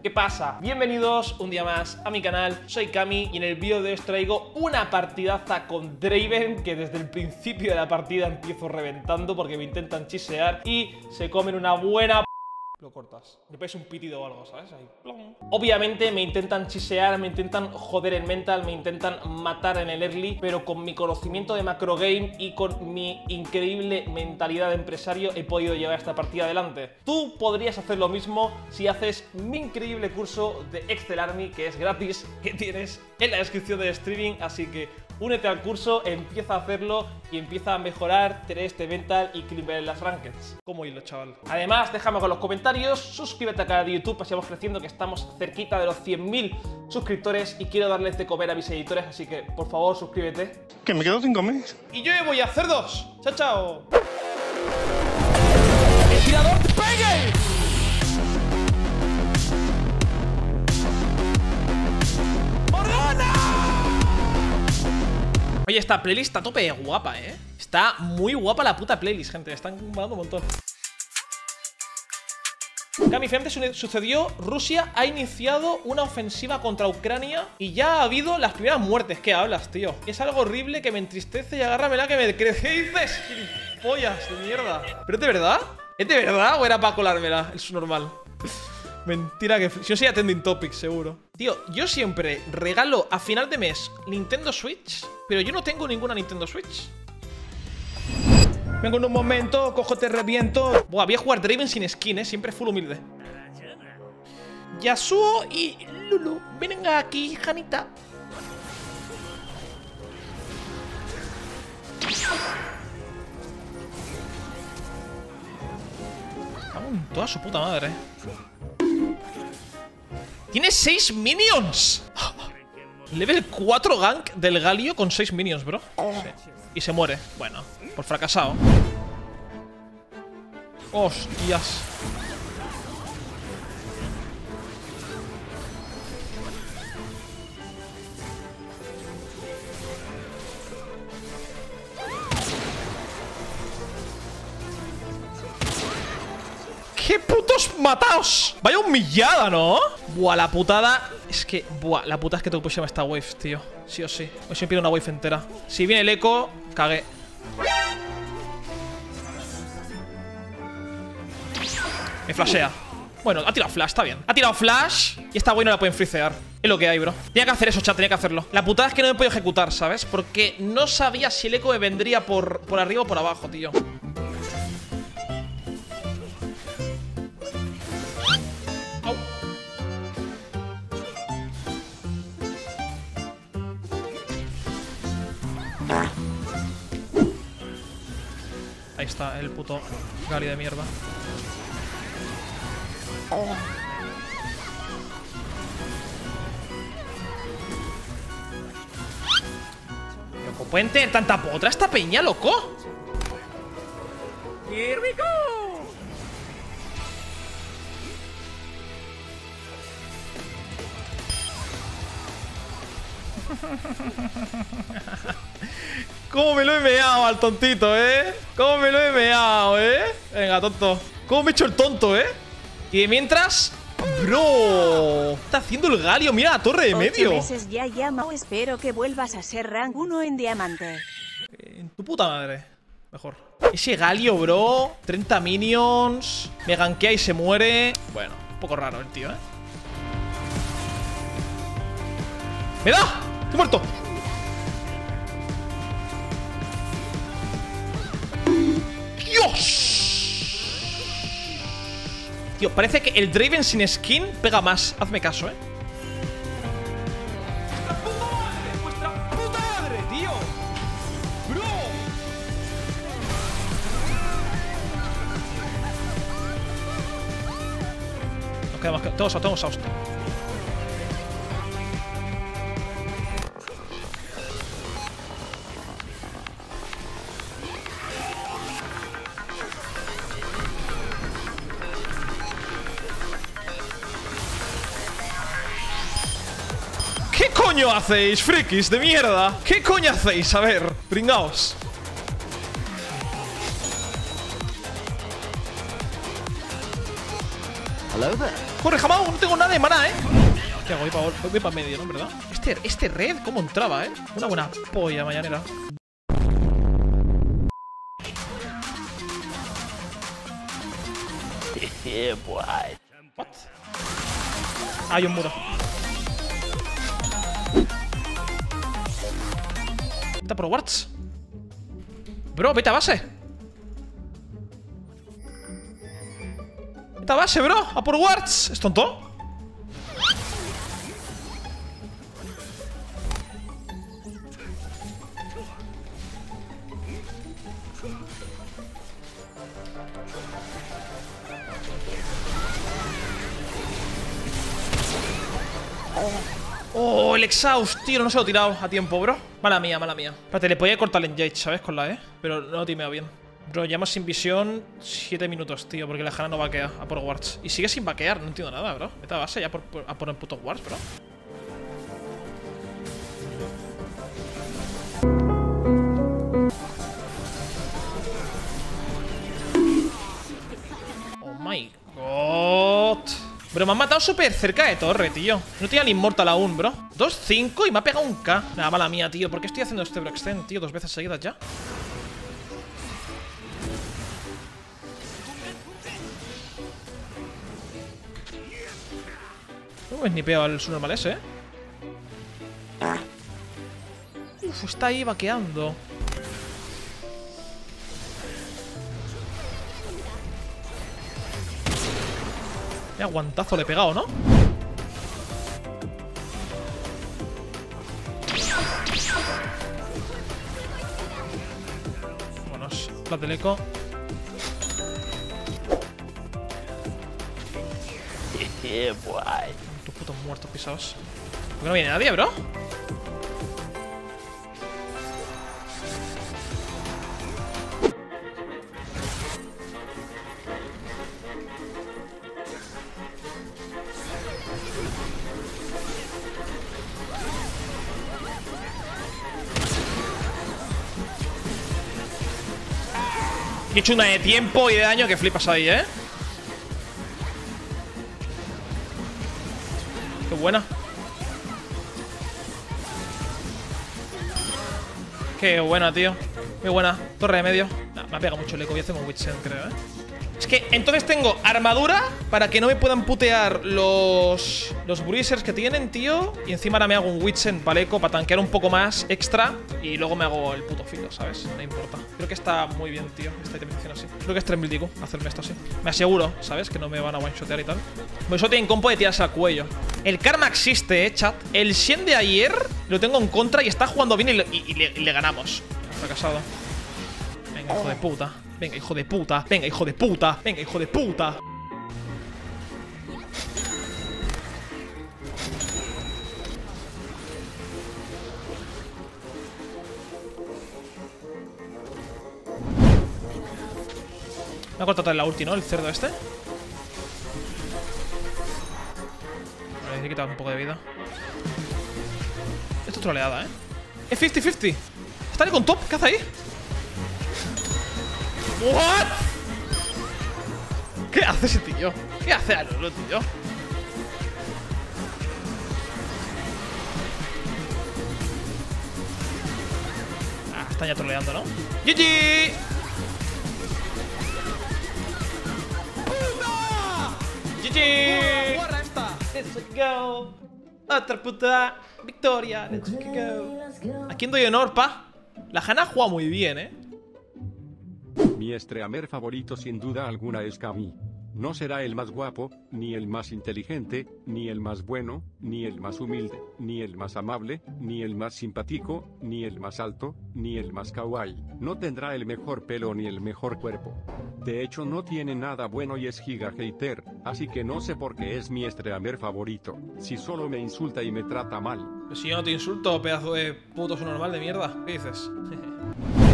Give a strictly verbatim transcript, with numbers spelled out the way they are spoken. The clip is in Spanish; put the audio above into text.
¿Qué pasa? Bienvenidos un día más a mi canal, soy Cami y en el vídeo de hoy os traigo una partidaza con Draven que desde el principio de la partida empiezo reventando porque me intentan chisear y se comen una buena... Lo cortas. Me parece un pitido o algo, ¿sabes? Ahí, plom. Obviamente me intentan chisear, me intentan joder el mental, me intentan matar en el early, pero con mi conocimiento de macro game y con mi increíble mentalidad de empresario he podido llevar esta partida adelante. Tú podrías hacer lo mismo si haces mi increíble curso de Excel Army, que es gratis, que tienes en la descripción del streaming, así que únete al curso, empieza a hacerlo y empieza a mejorar, tener este mental y clipar en las rankings. ¿Cómo hilo, chaval? Además, déjame con los comentarios, suscríbete al canal de YouTube para sigamos creciendo, que estamos cerquita de los cien mil suscriptores y quiero darles de comer a mis editores, así que por favor suscríbete. Que me quedo sin comer. Y yo me voy a hacer dos. ¡Chao, chao! ¡El tirador te pegue! Oye, esta playlist está a tope de guapa, ¿eh? Está muy guapa la puta playlist, gente. Están mandando un montón. Cami, finalmente sucedió. Rusia ha iniciado una ofensiva contra Ucrania y ya ha habido las primeras muertes. ¿Qué hablas, tío? Es algo horrible que me entristece y agárramela que me crece. ¿Qué dices? Pollas de mierda. ¿Pero es de verdad? ¿Es de verdad o era para colármela? Es normal. Mentira que... Si no sería trending topic, seguro. Tío, yo siempre regalo a final de mes Nintendo Switch, pero yo no tengo ninguna Nintendo Switch. Vengo en un momento, cojo, te reviento. Buah, voy a jugar Draven sin skin, eh. Siempre full humilde. Yasuo y Lulu. Venga aquí, Janita. Vamos en toda su puta madre. ¡Tiene seis minions! Level cuatro gank del Galio con seis minions, bro. Sí. Y se muere. Bueno, por fracasado. ¡Hostias! ¡Qué putos mataos! Vaya humillada, ¿no? Buah, la putada. Es que, buah, la putada es que tengo que pushear esta wave, tío. Sí o sí. Hoy se me pide una wave entera. Si viene el eco, cagué. Me flashea. Bueno, ha tirado flash, está bien. Ha tirado flash y esta wave no la pueden frisear. Es lo que hay, bro. Tenía que hacer eso, chat, tenía que hacerlo. La putada es que no me he podido ejecutar, ¿sabes? Porque no sabía si el eco me vendría por, por arriba o por abajo, tío. Ahí está el puto Gali de mierda. Oh. Loco, ¿pueden tener tanta potra esta peña, loco? Here we go. ¿Cómo me lo he meado al tontito, eh? ¿Cómo me lo he meado, eh? Venga, tonto. ¿Cómo me he hecho el tonto, eh? Y de mientras... ¡Bro! Está haciendo el Galio. Mira la torre de medio. Ocho meses ya llamo. Espero que vuelvas a ser rank uno en diamante. En tu puta madre. Mejor. Ese Galio, bro. treinta minions. Me gankea y se muere. Bueno, un poco raro el tío, eh. ¡Me da! ¡Estoy muerto! ¡Dios! Tío, parece que el Draven sin skin pega más. Hazme caso, eh. ¡Vuestra puta madre! ¡Vuestra puta madre, tío! ¡Bro! Nos quedamos. Todos, todos a hostia. ¿Qué coño hacéis, frikis de mierda? ¿Qué coño hacéis? A ver, pringaos. Hello there. Corre, Jamao, no tengo nada de maná, ¿eh? ¿Qué hago? Voy para, voy para medio, ¿no? ¿Verdad? Este, este red, ¿cómo entraba, eh? Una buena polla mañanera. What? Hay un muro. Vete por wards. Bro, vete a base. Vete a base, bro. A por wards. ¿Es tonto? Oh, el exhaust, tío, no se lo he tirado a tiempo, bro. Mala mía, mala mía. Espérate, le podía cortar el engage, ¿sabes? Con la E. Pero no lo timeo bien. Bro, llamas sin visión siete minutos, tío, porque la Jana no vaquea a por wards. Y sigue sin vaquear, no entiendo nada, bro. Vete a base ya por, por, a por el puto wards, bro. Oh my god. Bro, me han matado súper cerca de torre, tío. No tenía el inmortal aún, bro. dos cinco y me ha pegado un K. Nada, mala mía, tío. ¿Por qué estoy haciendo este Broxten, tío? Dos veces seguidas ya. No me snipeo al su normal ese, eh. Uf, está ahí vaqueando. Qué aguantazo le he pegado, ¿no? Vámonos, plat del eco. Tus putos muertos pisados. ¿Por qué no viene nadie, bro? He hecho una de tiempo y de daño que flipas ahí, ¿eh? Qué buena. Qué buena, tío. Qué buena. Torre de medio. Nah, me ha pegado mucho el eco. Voy a hacer un Witchen, creo, ¿eh? Es que entonces tengo armadura para que no me puedan putear los los bruisers que tienen, tío. Y encima ahora me hago un Witchen para el eco, para tanquear un poco más extra. Y luego me hago el puto filo, ¿sabes? No importa. Creo que está muy bien, tío, esta itemización así. Creo que es tres mil I Q hacerme esto así. Me aseguro, ¿sabes? Que no me van a one-shotear y tal. Pues eso tiene compo de tirarse al cuello. El karma existe, eh, chat. El Shen de ayer lo tengo en contra y está jugando bien y le, y, y le, y le ganamos. Fracasado. Venga, hijo de puta. Venga, hijo de puta. Venga, hijo de puta. Venga, hijo de puta. Me ha cortado la ulti, ¿no? El cerdo este. Me he quitado un poco de vida. Esto es troleada, ¿eh? Es cincuenta cincuenta. ¿Está ahí con top? ¿Qué hace ahí? ¿What? ¿Qué hace ese tío? ¿Qué hace a Lolo, tío? Ah, están ya troleando, ¿no? ¡G G! ¡G G! ¡Guarra esta! ¡Let's go! ¡Otra puta victoria! ¡Let's go! ¿A quién doy honor, pa? La Jana juega muy bien, ¿eh? Mi streamer favorito sin duda alguna es Kami. No será el más guapo, ni el más inteligente, ni el más bueno, ni el más humilde, ni el más amable, ni el más simpático, ni el más alto, ni el más kawaii. No tendrá el mejor pelo ni el mejor cuerpo. De hecho no tiene nada bueno y es giga hater, así que no sé por qué es mi streamer favorito, si solo me insulta y me trata mal. Pues si yo no te insulto, pedazo de puto normal de mierda. ¿Qué dices?